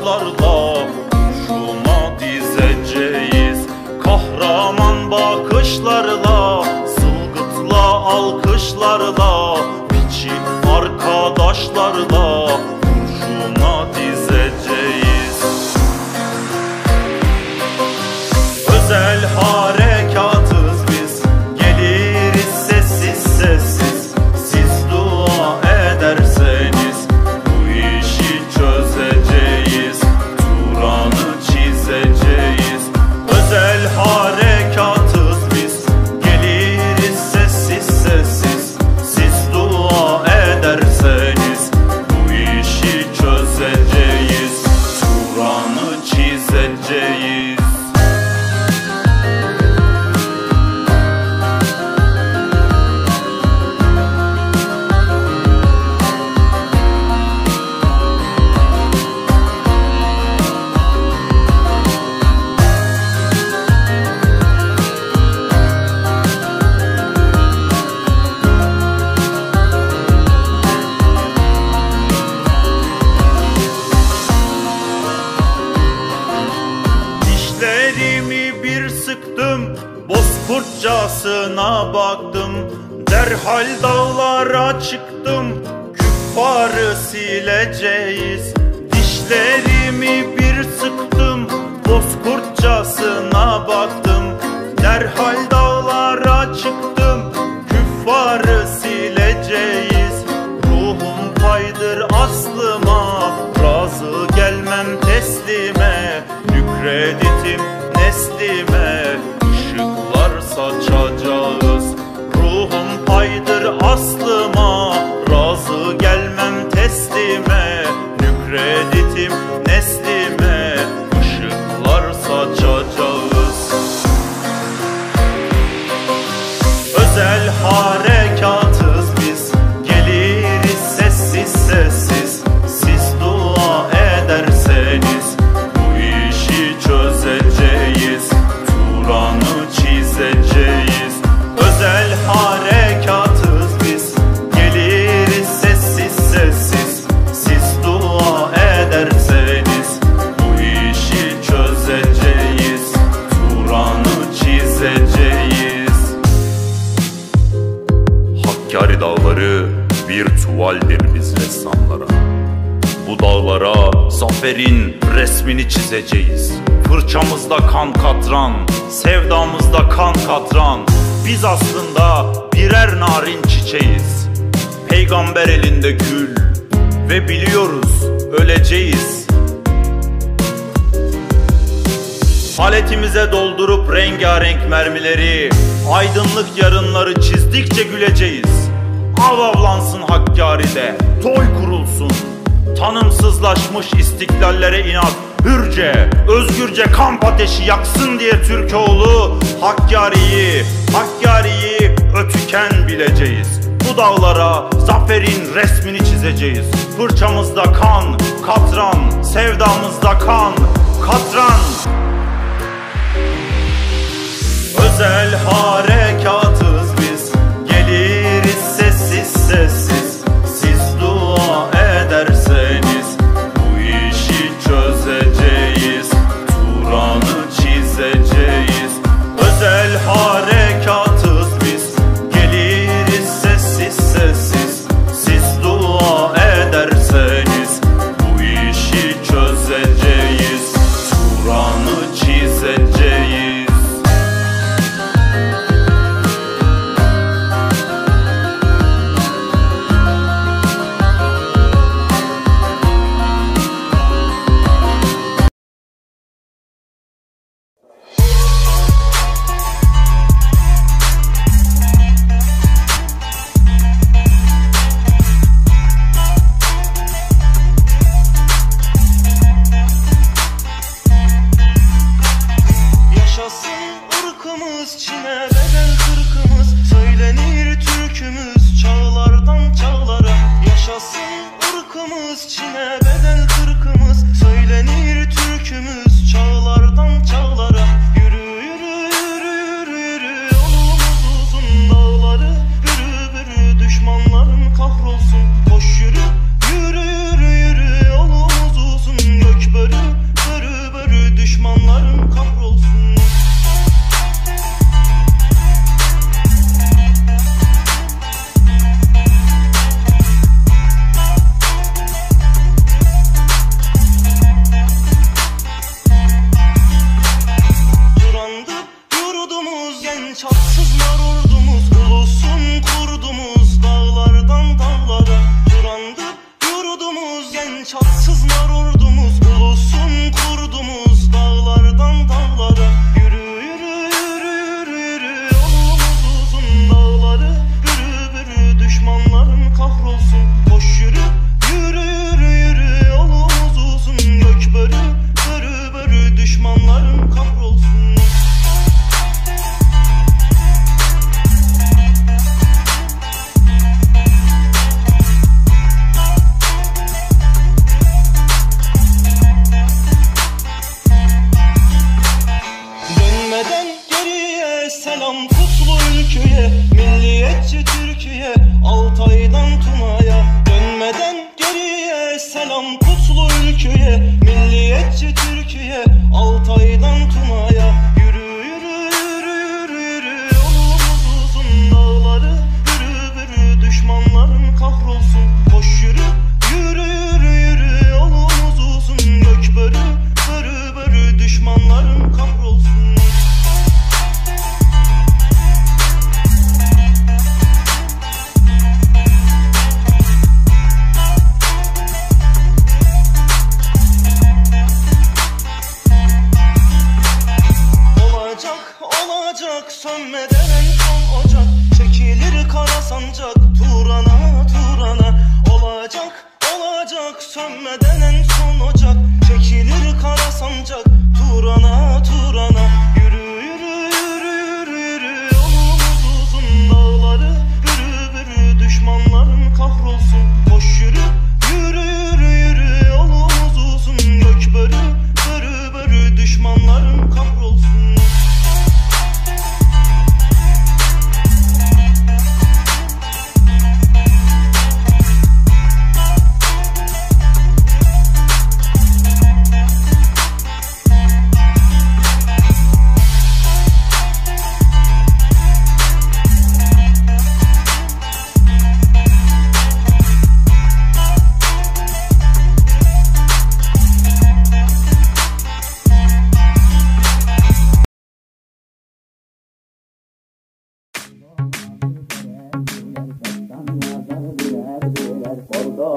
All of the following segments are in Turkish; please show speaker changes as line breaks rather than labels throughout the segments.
dağlarla kurşuna dizeceğiz. Kahraman bakışlarla, zılgıtla alkışlarla, piçi arkadaşlarla kurşuna dizeceğiz. Özel harekatız biz, geliriz sessiz sessiz. Siz dua ederseniz bu işi çözeceğiz, Turan'ı çizeceğiz. Özel harekatız biz, geliriz sessiz sessiz. Siz dua ederseniz bu işi çözeceğiz, Turan'ı çizeceğiz. Dişlerimi bir sıktım, bozkurtçasına baktım. Derhal dağlara çıktım, küffarı sileceğiz. Dişlerimi bir sıktım, bozkurtçasına baktım. Derhal dağlara çıktım, küffarı sileceğiz. Ruhum paydır aslıma, razı gelmem teslime. Nükreditim neslime, ışıklar saçacağız. Ruhum paydır aslıma, razı gelmem teslime. Nükreditim neslime, ışıklar saçacağız. Özel harekatız biz, geliriz sessiz sessiz. Siz dua ederseniz bu işi çözeceğiz, Turan'ı çizeceğiz. Özel harekatız biz, geliriz sessiz sessiz. Siz dua ederseniz bu işi çözeceğiz, Turan'ı çizeceğiz. Hakkari dağları bir tuvaldir biz ressamlara. Bu dağlara zaferin resmini çizeceğiz. Fırçamızda kan katran, sevdamızda kan katran. Biz aslında birer narin çiçeğiz. Peygamber elinde gül ve biliyoruz öleceğiz. Paletimize doldurup rengarenk mermileri, aydınlık yarınları çizdikçe güleceğiz. Avavlansın Hakkari'de, toy kurulsun. Tanımsızlaşmış istiklallere inat, hürce, özgürce kamp ateşi yaksın diye Türkoğlu Hakkari'yi ötüken bileceğiz. Bu dağlara zaferin resmini çizeceğiz. Fırçamızda kan katran, sevdamızda kan katran. Özel harekatız biz, geliriz sessiz sessiz. Siz dua ederseniz bu işi çözeceğiz, Turan'ı çizeceğiz. Özel harekatız biz, geliriz sessiz sessiz. Siz dua ederseniz bu işi çözeceğiz, Turan'ı çizeceğiz.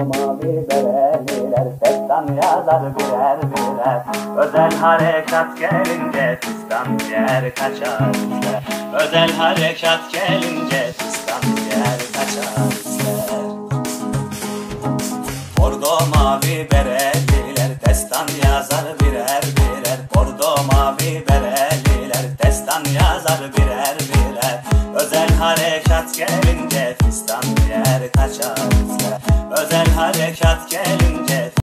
mavi bereliler destan yazar birer birer. Özel harekat gelince fistan yer kaçar ister. Özel harekat gelince fistan yer kaçar ister. Bordo mavi bereliler destan yazar birer birer. Bordo mavi bereliler destan yazar birer birer. Özel harekat gelince fistan yer kaçar ister. Özel harekat gelince